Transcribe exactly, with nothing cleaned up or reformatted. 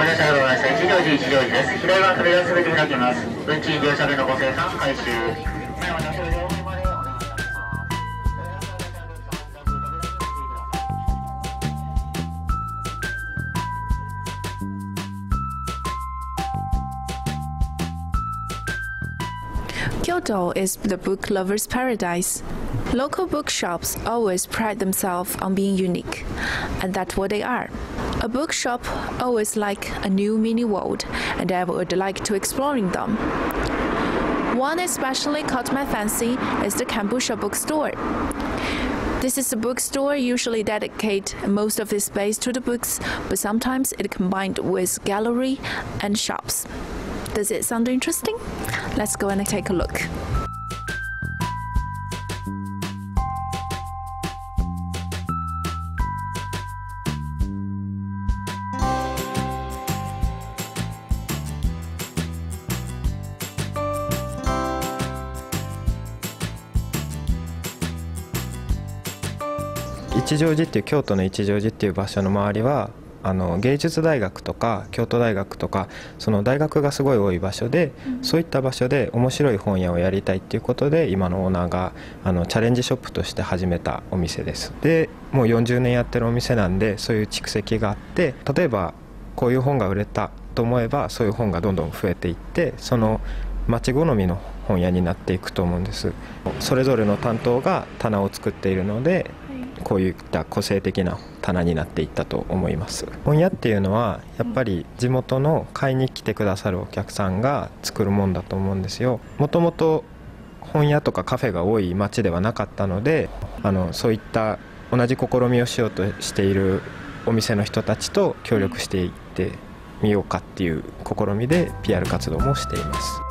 ご乗車ありがとうございました。一乗寺一乗寺です。左側扉をすべて開きます。運賃乗車分のご精算回収。前は乗車両方までお願いいたします。 Kyoto is the book lover's paradise. Local bookshops always pride themselves on being unique, and that's what they are. A bookshop always like a new mini world, and I would like to exploring them. One especially caught my fancy is the Kambusha bookstore. This is a bookstore usually dedicate most of its space to the books, but sometimes it combined with gallery and shops. Does it sound interesting? Let's go and take a look. 一乗寺っていう京都の一乗寺っていう場所の周りはあの芸術大学とか京都大学とかその大学がすごい多い場所で、うん、そういった場所で面白い本屋をやりたいっていうことで今のオーナーがあのチャレンジショップとして始めたお店です。でもうよんじゅうねんやってるお店なんでそういう蓄積があって、例えばこういう本が売れたと思えばそういう本がどんどん増えていって、その町好みの本屋になっていくと思うんです。それぞれの担当が棚を作っているので、こういった個性的な棚になっていったと思います。本屋っていうのはやっぱり地元の買いに来てくださるお客さんが作るもんだと思うんですよ。もともと本屋とかカフェが多い町ではなかったので、あのそういった同じ試みをしようとしているお店の人たちと協力していってみようかっていう試みで ピーアール 活動もしています。